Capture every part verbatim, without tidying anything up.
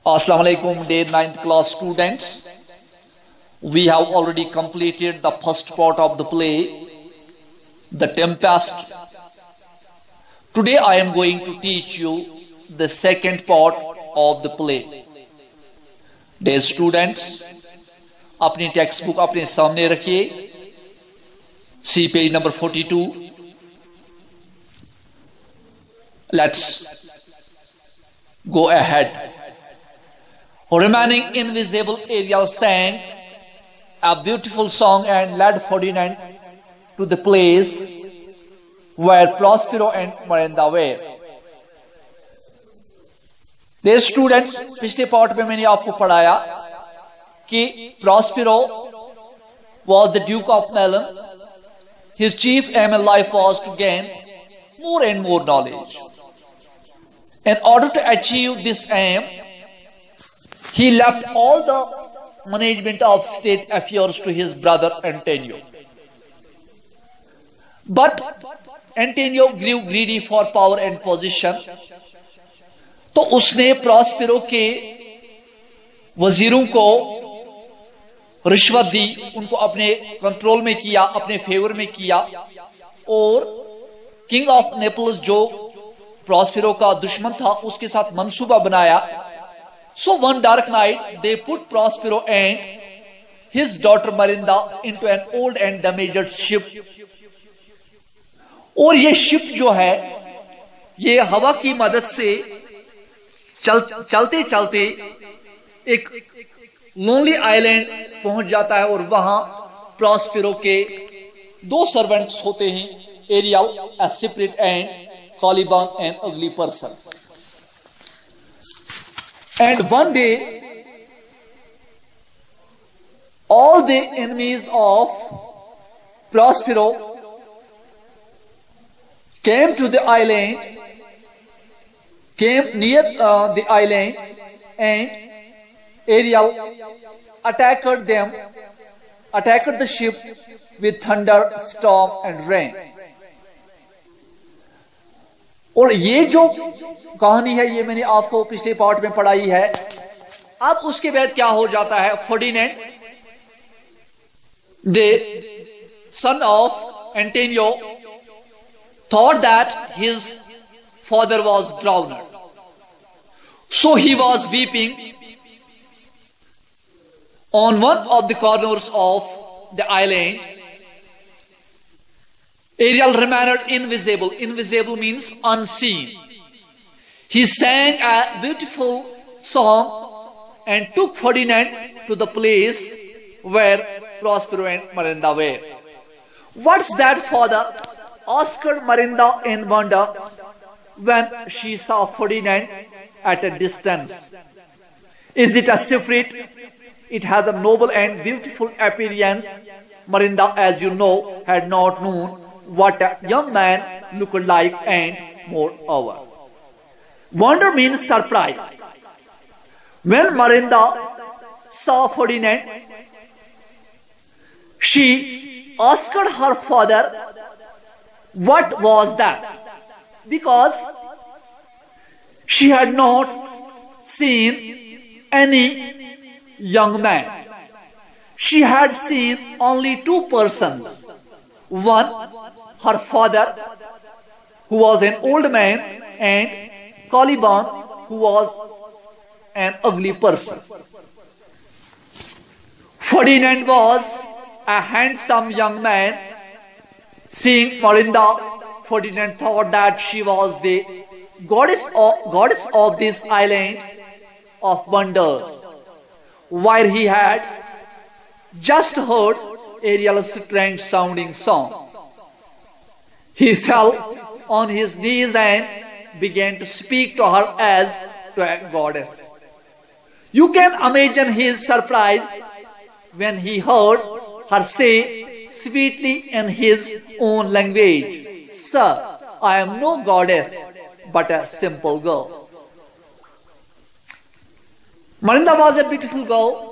Assalamu alaikum, dear ninth class students. We have already completed the first part of the play, The Tempest. Today I am going to teach you the second part of the play. Dear students, अपनी text book अपने सामने रखिए. See page number forty-two. Let's go ahead. Remaining invisible, Ariel sang a beautiful song and led Ferdinand to the place where Prospero and Miranda were. Dear students, पिछले part में मैंने आपको पढ़ाया कि Prospero was the Duke of Milan. His chief aim in life was to gain more and more knowledge. In order to achieve this aim, he left all the management of state affairs to his brother Antonio. But Antonio grew greedy for power and position. तो उसने Prospero के वजीरों को रिश्वत दी, उनको अपने control में किया, अपने फेवर में किया, और किंग ऑफ नेपल्स जो प्रॉस्पेरो का दुश्मन था उसके साथ मंसूबा बनाया. So one dark night, they put Prospero and his daughter Marinda into an old and damaged ship. और ये शिप जो है, ये हवा की मदद से चल, चलते चलते एक लोनली आइलैंड पहुंच जाता है और वहां प्रॉस्पेरो के दो सर्वेंट्स होते हैं, Ariel, a spirit, and Caliban, an ugly person. And one day, all the enemies of Prospero came to the island, came near uh, the island, and Ariel attacked them, attacked the ship with thunder, storm, and rain. और ये जो कहानी है ये मैंने आपको पिछले part में पढ़ाई है. अब उसके बाद क्या हो जाता है, Ferdinand the son of Antonio thought that his father was drowned, so he was weeping on one of the corners of the island. Ariel remained invisible. Invisible means unseen. He sang a beautiful song and took Ferdinand to the place where Prospero and Miranda were. What's that, father? Asked Miranda in wonder when she saw Ferdinand at a distance. Is it a spirit? It has a noble and beautiful appearance. Miranda, as you know, had not known what a young man looked like, and moreover, wonder means surprise. When Miranda saw Ferdinand, she asked her father, what was that? Because she had not seen any young man. She had seen only two persons. One, her father, who was an old man, and Caliban, who was an ugly person. Ferdinand was a handsome young man. Seeing Miranda, Ferdinand thought that she was the goddess of, goddess of this island of wonders, where he had just heard Ariel's strange sounding song. He fell on his knees and began to speak to her as to a goddess. You can imagine his surprise when he heard her say sweetly in his own language, "Sir, I am no goddess, but a simple girl." Miranda was a beautiful girl.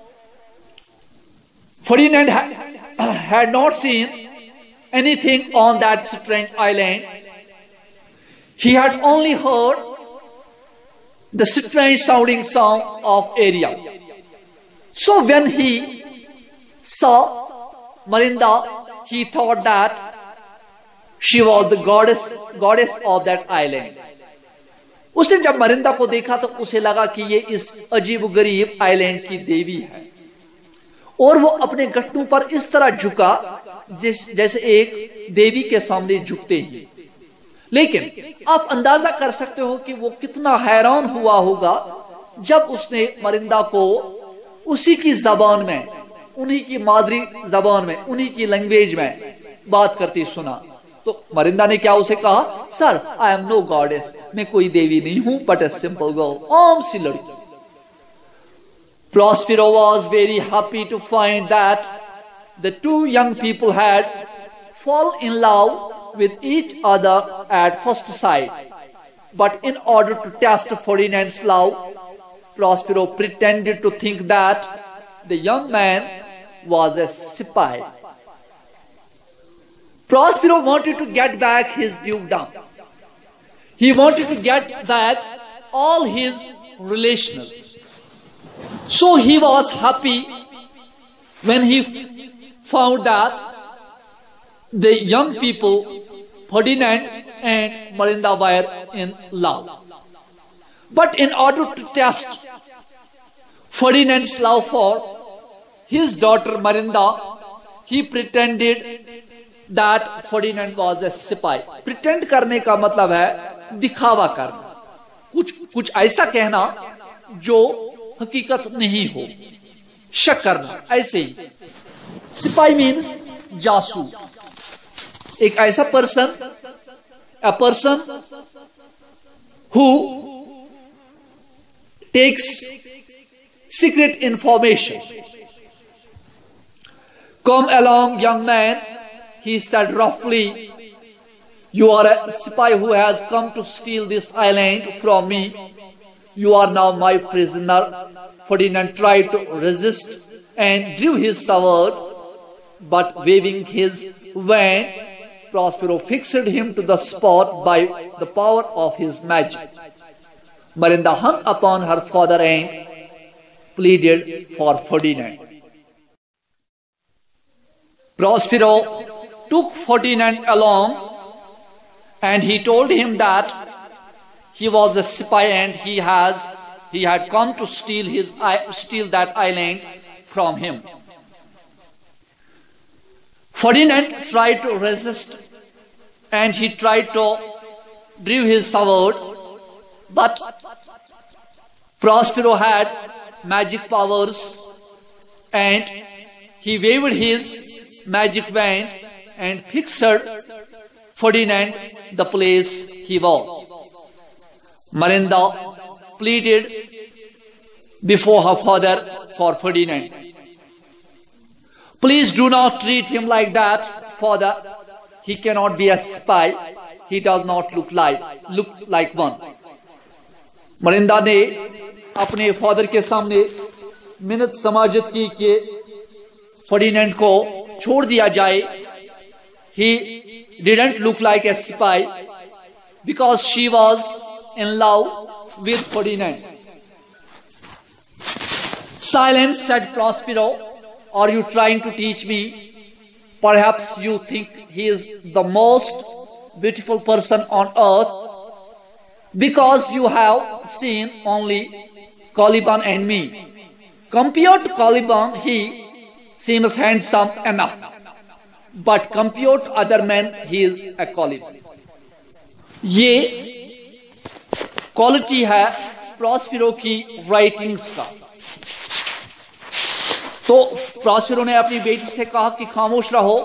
Ferdinand had not seen anything on that strange island. He had only heard the strange sounding song of Ariel. So when he saw Marinda, he thought that she was the goddess goddess of that island. उसने जब मरिंदा को देखा तो उसे लगा कि ये इस अजीब गरीब आइलैंड की देवी है, और वो अपने घुटनों पर इस तरह झुका जिस जैसे एक देवी के सामने झुकते हैं। लेकिन आप अंदाजा कर सकते हो कि वो कितना हैरान हुआ होगा जब उसने मरिंदा को उसी की जबान में, उन्हीं की मादरी जबान में, उन्हीं की लैंग्वेज में बात करती सुना। तो मरिंदा ने क्या उसे कहा, sir I am no goddess, मैं कोई देवी नहीं हूं बट ए सिंपल गर्ल, आम सी लड़की। Prospero was very happy to find that the two young people had fallen in love with each other at first sight. But in order to test Ferdinand's love, Prospero pretended to think that the young man was a spy. Prospero wanted to get back his dukedom. He wanted to get back all his relations. So he was happy when he found that the young people, Ferdinand and Marinda, were in love. But in order to test Ferdinand's love for his daughter Marinda, he pretended that Ferdinand was a spy. Pretend करने का मतलब है दिखावा करना, कुछ कुछ ऐसा कहना जो हकीकत नहीं हो, शक करना, ऐसे ही। सिपाही मीन्स जासूस, एक ऐसा person, a person who takes secret information. Come along, young man, he said roughly. You are a spy who has come to steal this island from me. You are now my prisoner. Ferdinand tried to resist and drew his sword, but waving his wand, Prospero fixed him to the spot by the power of his magic. Marinda hung upon her father and pleaded for Ferdinand. Prospero took Ferdinand along and he told him that he was a spy and he has he had come to steal his steal that island from him. Ferdinand tried to resist and he tried to drew his sword, but Prospero had magic powers and he waved his magic wand and fixed Ferdinand the place he was. Marinda pleaded before her father for Ferdinand. Please do not treat him like that, father. He cannot be a spy. He does not look like look like one. Marinda ने अपने father के सामने मिन्नत समाजत की कि Ferdinand को छोड़ दिया जाए. He didn't look like a spy because she was in love with Ferdinand. Silence, said Prospero. Are you trying to teach me? Perhaps you think he is the most beautiful person on earth because you have seen only Caliban and me. Compared to Caliban, he seems handsome enough. But compared to other men, he is a Caliban. ये quality है Prospero की writings का. तो Prospero ने अपनी बेटी से कहा कि खामोश रहो.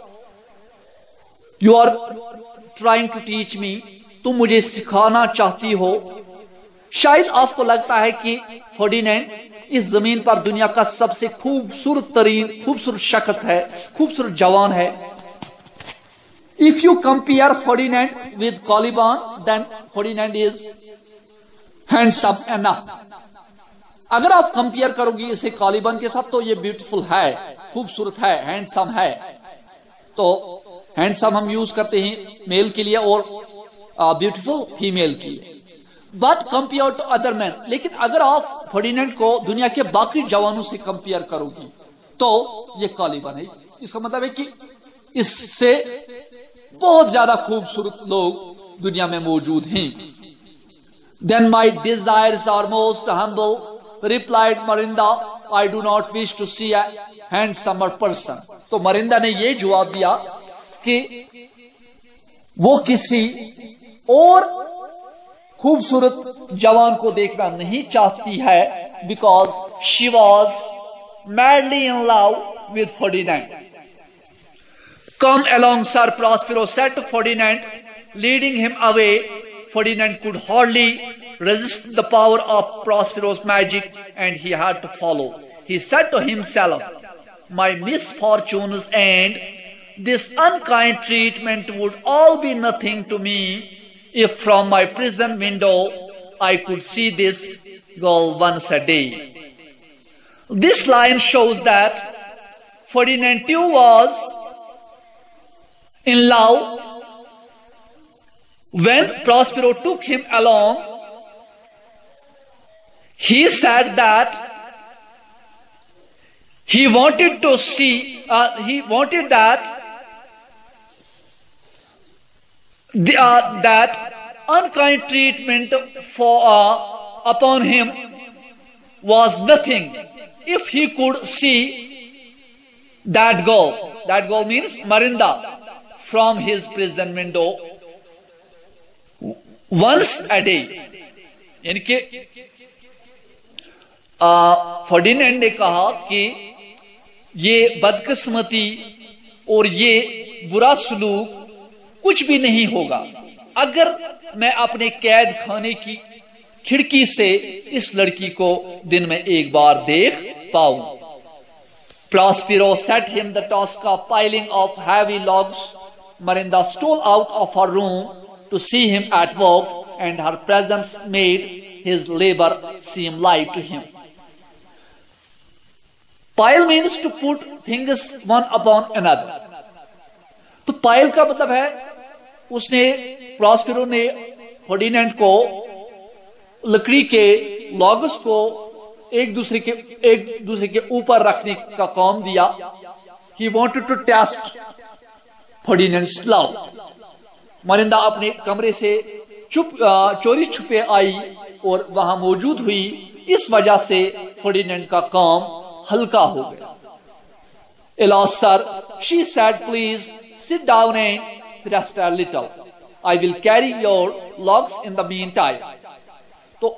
You are trying to teach me. तुम मुझे सिखाना चाहती हो. शायद आपको लगता है कि फर्डिनेंड इस जमीन पर दुनिया का सबसे खूबसूरत तरीन खूबसूरत शख्स है, खूबसूरत जवान है. If you compare Ferdinand with Caliban, then Ferdinand is handsome enough. अगर आप कंपेयर करोगे इसे कॉलिबान के साथ तो ये ब्यूटीफुल है, खूबसूरत है, हैंडसम है. तो हैंडसम हम यूज करते हैं मेल के लिए और ब्यूटीफुल फीमेल के लिए. But compare to other man, लेकिन अगर आप फर्डिनेंड को दुनिया के बाकी जवानों से कंपेयर करोगी तो ये कालिबन है। इसका मतलब है कि इससे बहुत ज्यादा खूबसूरत लोग दुनिया में मौजूद हैं। Then my desires are most humble, replied Miranda, I do not wish to see a handsomer person. तो मरिंदा ने यह जवाब दिया कि वो किसी और खूबसूरत जवान को देखना नहीं चाहती है, because she was madly in love with Ferdinand. Come along, Sir Prospero said to Ferdinand, leading him away. Ferdinand could hardly resist the power of Prospero's magic, and he had to follow. He said to himself, my misfortunes and this unkind treatment would all be nothing to me if from my prison window I could see this girl once a day. This line shows that Ferdinand too was in love. When Prospero took him along, he said that he wanted to see, uh, he wanted that the, uh, that unkind treatment for uh, upon him was nothing if he could see that girl. That girl means Marinda, from his prison window once a day. यानी कि Ferdinand ने कहा कि ये बदकिस्मती और ये बुरा सलूक कुछ भी नहीं होगा अगर मैं अपने कैद खाने की खिड़की से इस लड़की को दिन में एक बार देख पाऊं। Prospero set him the task of piling of heavy logs. Marinda stole out of her room to see him at work, and her presence made his labor seem light to him. Pile means to put things one upon another. तो pile का मतलब है उसने Prospero ने Ferdinand को लकड़ी के logs को एक दूसरे के एक दूसरे के ऊपर रखने का काम दिया। He wanted to test Ferdinand's love. Miranda अपने कमरे से चुप चोरी छुपे आई और वहां मौजूद हुई, इस वजह से फर्डिनेंड का काम हल्का हो गया। Alas, sir, she said, please sit down and rest a little. I will carry your logs in the meantime. तो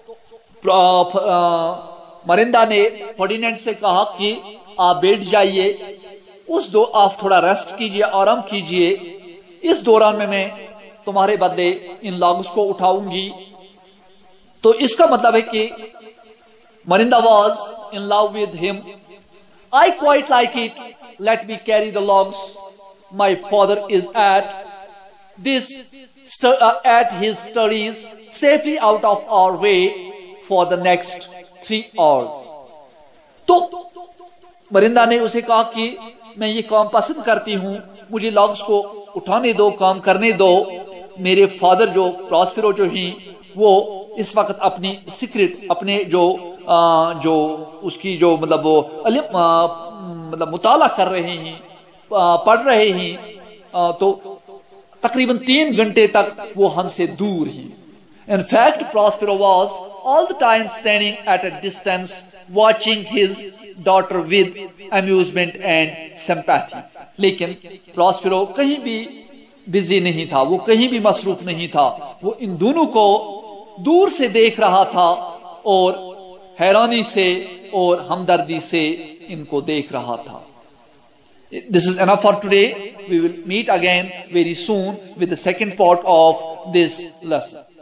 मरिंदा ने फर्डिनेंड से कहा कि आप बैठ जाइए, उस दो आप थोड़ा रेस्ट कीजिए, आराम कीजिए, इस दौरान में मैं तुम्हारे बदले इन लॉग्स को उठाऊंगी। तो इसका मतलब है कि Miranda was in love with him. I quite like it, let me carry the logs, my father is at this at his studies safely out of our way for the next three hours. तो Miranda ने उसे कहा कि मैं ये काम पसंद करती हूं, मुझे लॉग्स को उठाने दो, काम करने दो। मेरे फादर जो प्रॉस्पेरो जो हैं वो इस वक्त अपनी सीक्रेट अपने जो आ, जो उसकी जो मतलब वो मतलब मुताला कर रहे हैं, पढ़ रहे हैं, तो तकरीबन तीन घंटे तक वो हमसे दूर हैं। In fact, Prospero was all the time standing at a distance, watching his daughter with amusement and sympathy. लेकिन प्रॉस्पेरो कहीं भी बिजी नहीं था, वो कहीं भी मसरूफ नहीं था, वो इन दोनों को दूर से देख रहा था और हैरानी से और हमदर्दी से इनको देख रहा था। This is enough for today. We will meet again very soon with the second part of this lesson.